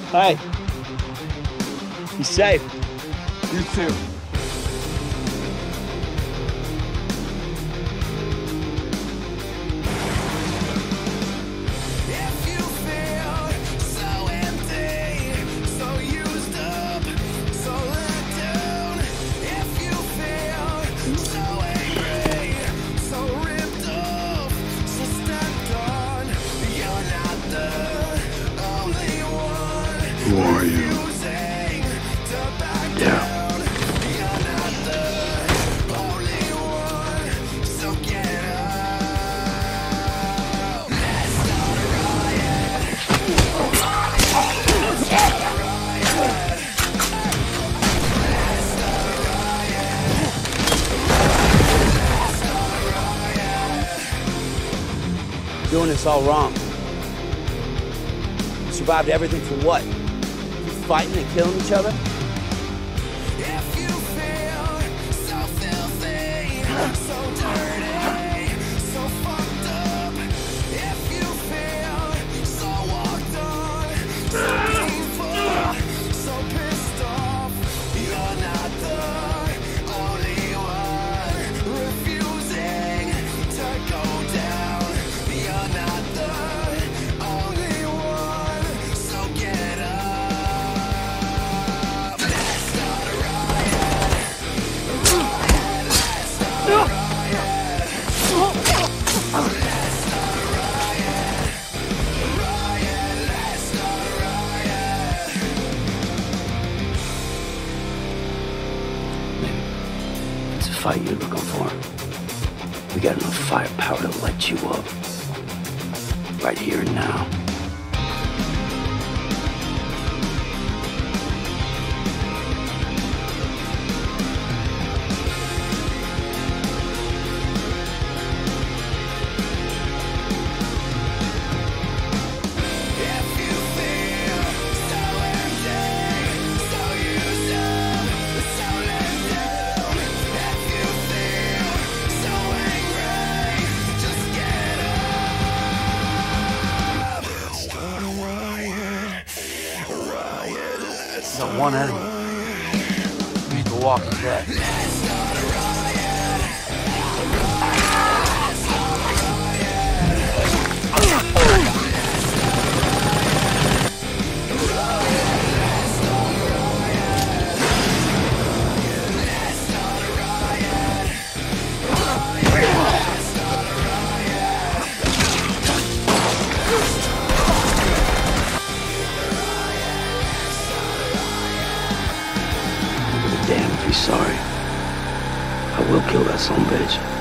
Hey. Be safe. You too. Who are you? Yeah. Doing this all wrong. You survived everything for what? Fighting and killing each other? If you feel so filthy, so dirty, so fucked up. If you feel so walked on, so painful, so pissed off. You're not the only one refusing to go down. You're not the only one, so get up. It's a fight you're looking for. We got enough firepower to light you up. Right here and now. Got one enemy. Beat the walking dead. Damn if he's sorry. I will kill that son of a bitch.